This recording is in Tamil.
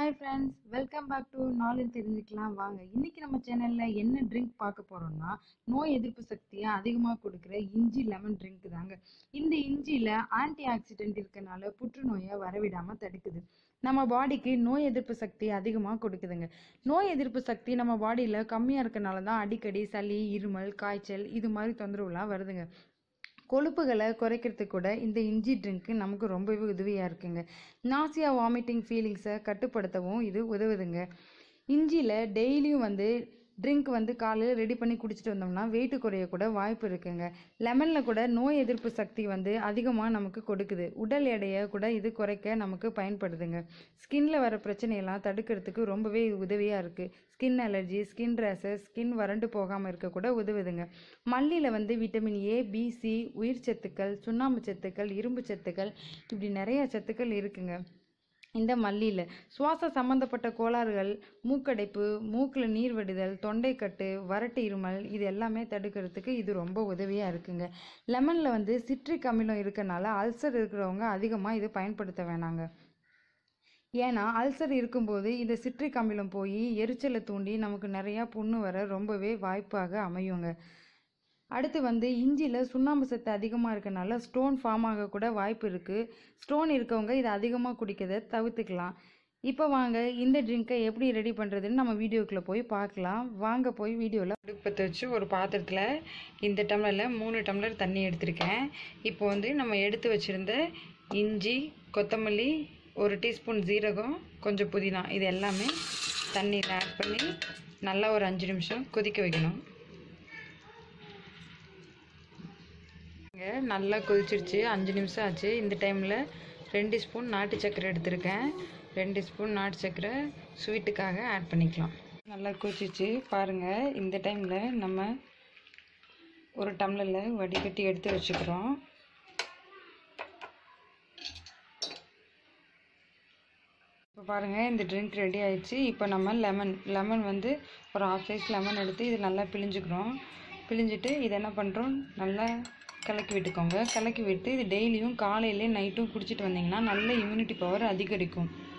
Hi friends, welcome back to knowledge தெரிஞ்சுக்கலாம் வாங்க. இன்னைக்கு நம்ம சேனல்ல என்ன ட்ரிங்க் பார்க்க போறோம்னா, நோய் எதிர்ப்பு சக்தியை அதிகமாக கொடுக்குற இஞ்சி லெமன் ட்ரிங்க் தாங்க. இந்த இஞ்சியில ஆன்டி ஆக்சிடென்ட் இருக்கனால புற்றுநோயை வரவிடாம தடுக்குது. நம்ம பாடிக்கு நோய் எதிர்ப்பு சக்தி அதிகமாக கொடுக்குதுங்க. நோய் எதிர்ப்பு சக்தி நம்ம பாடியில் கம்மியாக இருக்கனால தான் அடிக்கடி சளி, இருமல், காய்ச்சல் இது மாதிரி தொந்தரவுலாம் வருதுங்க. கொழுப்புகளை குறைக்கிறதுக்கு கூட இந்த இஞ்சி ட்ரிங்க்கு நமக்கு ரொம்பவே உதவியாக இருக்குங்க. நாசியா வாமிட்டிங் ஃபீலிங்ஸை கட்டுப்படுத்தவும் இது உதவுதுங்க. இஞ்சியில் டெய்லியும் ட்ரிங்க் காலையில் ரெடி பண்ணி குடிச்சிட்டு வந்தோம்னா வெயிட் குறைய கூட வாய்ப்பு இருக்குங்க. லெமனில் கூட நோய் எதிர்ப்பு சக்தி அதிகமாக நமக்கு கொடுக்குது. உடல் எடையை கூட இது குறைக்க நமக்கு பயன்படுதுங்க. ஸ்கின்ல வர பிரச்சனையெல்லாம் தடுக்கிறதுக்கு ரொம்பவே உதவியாக இருக்குது. Skin allergy, skin rashes, skin வறண்டு போகாமல் இருக்க கூட உதவுதுங்க. மல்லியில் விட்டமின் ஏ, பி, சி, உயிர் சத்துக்கள், சுண்ணாம்பு சத்துக்கள், இரும்பு சத்துக்கள், இப்படி நிறைய சத்துக்கள் இருக்குங்க. இந்த மல்லியில் சுவாச சம்பந்தப்பட்ட கோளாறுகள், மூக்கடைப்பு, மூக்கில் நீர் வடிதல், தொண்டைக்கட்டு, வறட்டு இருமல் இது எல்லாமே தடுக்கிறதுக்கு இது ரொம்ப உதவியாக இருக்குங்க. லெமனில் சிட்ரிக் அமிலம் இருக்கனால அல்சர் இருக்கிறவங்க அதிகமாக இது பயன்படுத்த வேணாங்க. ஏன்னா அல்சர் இருக்கும்போது இந்த சிட்ரிக் அமிலம் போய் எரிச்சலை தூண்டி நமக்கு நிறையா புண்ணு வர ரொம்பவே வாய்ப்பாக அமையுங்க. அடுத்து இஞ்சியில் சுண்ணாம்பு சத்து அதிகமாக இருக்கனால ஸ்டோன் ஃபார்ம் ஆக கூட வாய்ப்பு இருக்குது. ஸ்டோன் இருக்கவங்க இதை அதிகமாக குடிக்கிறத தவிர்த்துக்கலாம். இப்போ வாங்க இந்த ட்ரிங்கை எப்படி ரெடி பண்ணுறதுன்னு நம்ம வீடியோக்குள்ளே போய் பார்க்கலாம். வாங்க போய் வீடியோவில் அடுப்பத்தை வச்சு ஒரு பாத்திரத்தில் இந்த டம்ளரில் 3 டம்ளர் தண்ணி எடுத்திருக்கேன். இப்போ நம்ம எடுத்து வச்சுருந்த இஞ்சி, கொத்தமல்லி, 1 டீஸ்பூன் ஜீரகம், கொஞ்சம் புதினா இது எல்லாமே தண்ணியில் ஆட் பண்ணி நல்லா ஒரு 5 நிமிஷம் கொதிக்க வைக்கணும். நல்லா கொதிச்சிருச்சு, 5 நிமிஷம் ஆச்சு. இந்த டைமில் 2 ஸ்பூன் நாட்டு சர்க்கரை எடுத்திருக்கேன். 2 ஸ்பூன் நாட்டு சர்க்கரை ஸ்வீட்டுக்காக ஆட் பண்ணிக்கலாம். நல்லா கொதிச்சிச்சு பாருங்கள். இந்த டைமில் நம்ம ஒரு டம்ளரில் வடிகட்டி எடுத்து வச்சுக்கிறோம். இப்போ பாருங்கள் இந்த ட்ரிங்க் ரெடி ஆயிடுச்சு. இப்போ நம்ம லெமன் ஒரு ½ சைஸ் லெமன் எடுத்து இது நல்லா பிழிஞ்சுக்கிறோம். பிழிஞ்சிட்டு இது என்ன பண்ணுறோம், நல்லா கலக்கி விட்டுக்கோங்க. கலக்கி விட்டு இது டெய்லியும் காலையிலே நைட்டும் குடிச்சிட்டு வந்தீங்கன்னா நல்ல இம்யூனிட்டி பவர் அதிகரிக்கும்.